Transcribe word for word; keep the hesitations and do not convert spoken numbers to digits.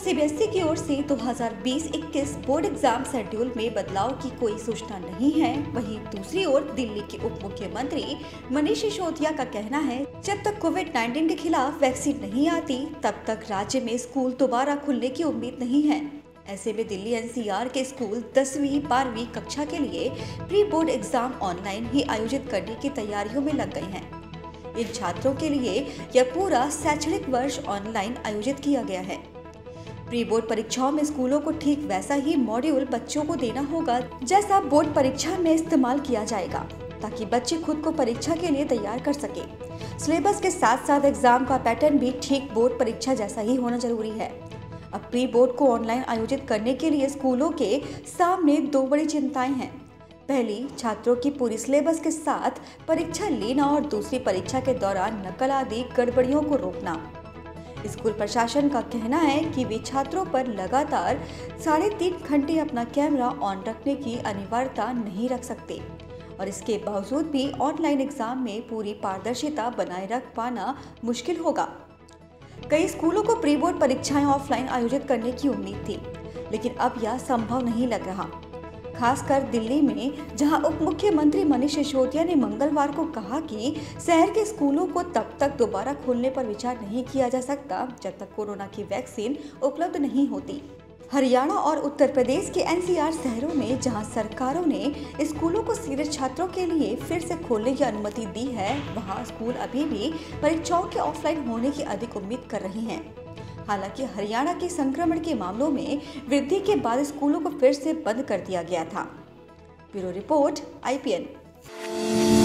C B S E की ओर से दो हज़ार बीस इक्कीस बोर्ड एग्जाम शेड्यूल में बदलाव की कोई सूचना नहीं है। वहीं दूसरी ओर दिल्ली के उप मुख्यमंत्री मनीष सिसोदिया का कहना है, जब तक कोविड उन्नीस के खिलाफ वैक्सीन नहीं आती तब तक राज्य में स्कूल दोबारा खुलने की उम्मीद नहीं है। ऐसे में दिल्ली एन सी आर के स्कूल दसवीं बारहवीं कक्षा के लिए प्री बोर्ड एग्जाम ऑनलाइन ही आयोजित करने की तैयारियों में लग गए हैं। इन छात्रों के लिए यह पूरा शैक्षणिक वर्ष ऑनलाइन आयोजित किया गया है। प्री बोर्ड परीक्षाओं में स्कूलों को ठीक वैसा ही मॉड्यूल बच्चों को देना होगा जैसा बोर्ड परीक्षा में इस्तेमाल किया जाएगा, ताकि बच्चे खुद को परीक्षा के लिए तैयार कर सके। सिलेबस के साथ साथ एग्जाम का पैटर्न भी ठीक बोर्ड परीक्षा जैसा ही होना जरूरी है। अब प्री बोर्ड को ऑनलाइन आयोजित करने के लिए स्कूलों के सामने दो बड़ी चिंताएं हैं। पहली, छात्रों की पूरी सिलेबस के साथ परीक्षा लेना और दूसरी, परीक्षा के दौरान नकल आदि गड़बड़ियों को रोकना। स्कूल प्रशासन का कहना है कि वे छात्रों पर लगातार साढ़े तीन घंटे अपना कैमरा ऑन रखने की अनिवार्यता नहीं रख सकते और इसके बावजूद भी ऑनलाइन एग्जाम में पूरी पारदर्शिता बनाए रख पाना मुश्किल होगा। कई स्कूलों को प्री बोर्ड परीक्षाएं ऑफलाइन आयोजित करने की उम्मीद थी, लेकिन अब यह संभव नहीं लग रहा। खासकर दिल्ली में, जहां उप मुख्यमंत्री मनीष सिसोदिया ने मंगलवार को कहा कि शहर के स्कूलों को तब तक दोबारा खोलने पर विचार नहीं किया जा सकता जब तक कोरोना की वैक्सीन उपलब्ध नहीं होती। हरियाणा और उत्तर प्रदेश के एन सी आर शहरों में, जहां सरकारों ने स्कूलों को सीनियर छात्रों के लिए फिर से खोलने की अनुमति दी है, वहां स्कूल अभी भी परीक्षाओं के ऑफलाइन होने की अधिक उम्मीद कर रहे हैं। हालांकि हरियाणा के संक्रमण के मामलों में वृद्धि के बाद स्कूलों को फिर से बंद कर दिया गया था। Bureau report, I P N.